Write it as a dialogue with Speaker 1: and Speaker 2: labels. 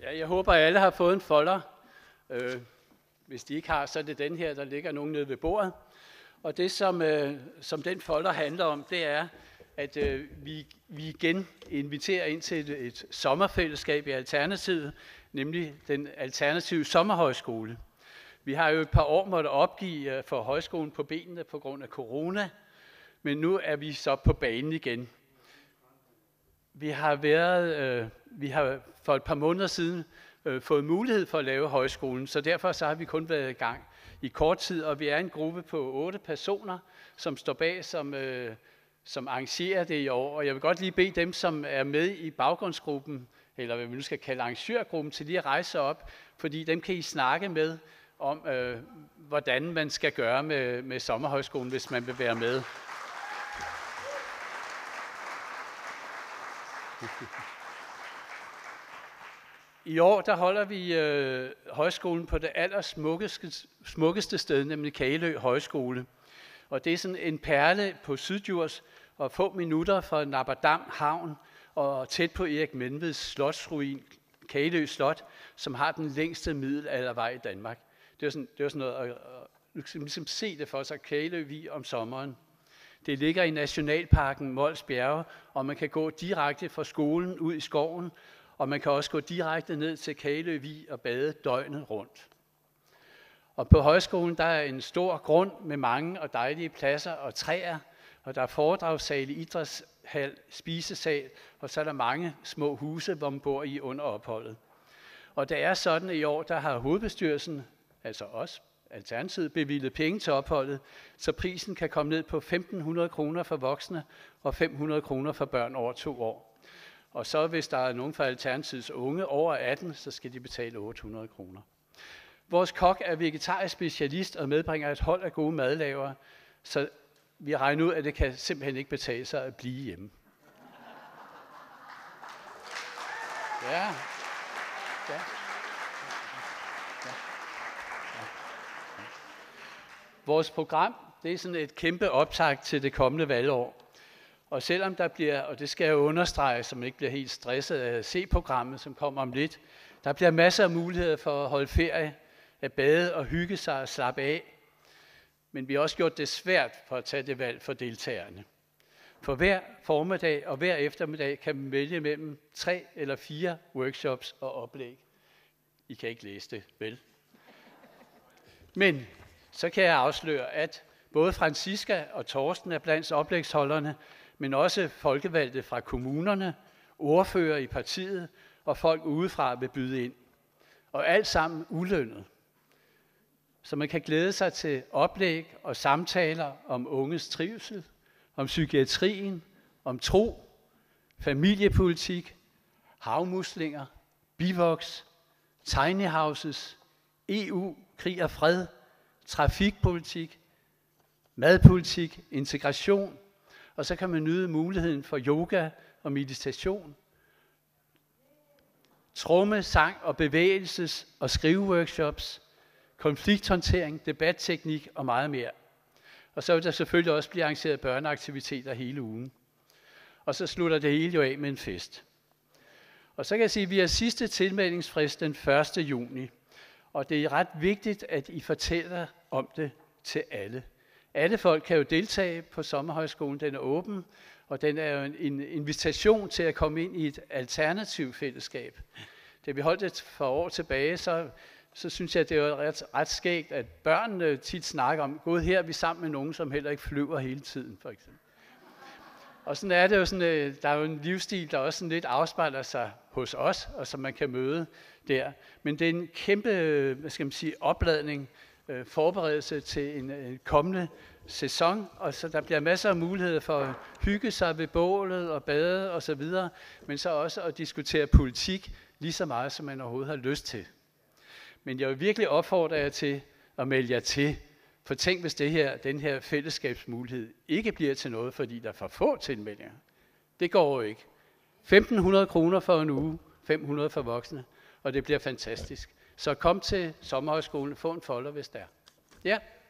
Speaker 1: Ja, jeg håber, at alle har fået en folder. Hvis de ikke har, så er det den her, der ligger nogen nede ved bordet. Og det, som den folder handler om, det er, at vi igen inviterer ind til et sommerfællesskab i Alternativet, nemlig den alternative sommerhøjskole. Vi har jo et par år måttet opgive for højskolen på benene på grund af corona, men nu er vi så på banen igen. Vi har for et par måneder siden fået mulighed for at lave højskolen, så derfor så har vi kun været i gang i kort tid, og vi er en gruppe på 8 personer, som står bag, som arrangerer det i år. Og jeg vil godt lige bede dem, som er med i baggrundsgruppen, eller hvad vi nu skal kalde arrangørgruppen, til lige at rejse op, fordi dem kan I snakke med om, hvordan man skal gøre med sommerhøjskolen, hvis man vil være med. I år der holder vi højskolen på det allersmukkeste sted, nemlig Kagelø Højskole. Og det er sådan en perle på Syddjurs og få minutter fra Napperdam Havn og tæt på Erik Menveds slotsruin, Kagelø Slot, som har den længste middelaldervej i Danmark. Det var sådan noget at ligesom se det for sig, Kagelø Vig om sommeren. Det ligger i Nationalparken Mols Bjerge, og man kan gå direkte fra skolen ud i skoven, og man kan også gå direkte ned til Kagelø Vig og bade døgnet rundt. Og på højskolen der er en stor grund med mange og dejlige pladser og træer, og der er foredragssal, idrætshal, spisesal, og så er der mange små huse, hvor man bor i under opholdet. Og det er sådan, at i år der har hovedbestyrelsen, altså os, Alternativet, bevilget penge til opholdet, så prisen kan komme ned på 1.500 kroner for voksne og 500 kroner for børn over 2 år. Og så hvis der er nogen fra Alternativets unge over 18, så skal de betale 800 kroner. Vores kok er vegetarisk specialist og medbringer et hold af gode madlavere, så vi regner ud, at det kan simpelthen ikke betale sig at blive hjemme. Ja. Vores program, det er sådan et kæmpe optakt til det kommende valgår. Og selvom der bliver, og det skal jeg understrege, så man ikke bliver helt stresset af at se programmet, som kommer om lidt, der bliver masser af muligheder for at holde ferie, at bade og hygge sig og slappe af. Men vi har også gjort det svært for at tage det valg for deltagerne. For hver formiddag og hver eftermiddag kan man vælge mellem 3 eller 4 workshops og oplæg. I kan ikke læse det, vel? Men så kan jeg afsløre, at både Franziska og Torsten er blandt oplægsholderne, men også folkevalgte fra kommunerne, ordfører i partiet og folk udefra vil byde ind. Og alt sammen ulønnet. Så man kan glæde sig til oplæg og samtaler om unges trivsel, om psykiatrien, om tro, familiepolitik, havmuslinger, bivoks, tiny houses, EU, krig og fred, trafikpolitik, madpolitik, integration, og så kan man nyde muligheden for yoga og meditation, tromme, sang og bevægelses- og skriveworkshops, konflikthåndtering, debatteknik og meget mere. Og så vil der selvfølgelig også blive arrangeret børneaktiviteter hele ugen. Og så slutter det hele jo af med en fest. Og så kan jeg sige, at vi har sidste tilmeldingsfrist den 1. juni. Og det er ret vigtigt, at I fortæller om det til alle. Alle folk kan jo deltage på sommerhøjskolen, den er åben, og den er jo en invitation til at komme ind i et alternativt fællesskab. Da vi holdt det for år tilbage, så synes jeg, det er ret skægt, at børnene tit snakker om, gået her er vi sammen med nogen, som heller ikke flyver hele tiden, for eksempel. Og sådan er det jo sådan, der er jo en livsstil, der også sådan lidt afspejler sig hos os, og som man kan møde der. Men det er en kæmpe, opladning, forberedelse til en kommende sæson, og så der bliver masser af muligheder for at hygge sig ved bålet og bade og så videre, men så også at diskutere politik lige så meget, som man overhovedet har lyst til. Men jeg vil virkelig opfordre jer til at melde jer til, for tænk hvis den her fællesskabsmulighed ikke bliver til noget, fordi der er for få tilmeldinger. Det går jo ikke. 1.500 kroner for en uge, 500 for voksne, og det bliver fantastisk. Så kom til sommerhøjskolen, få en folder, hvis der er. Ja.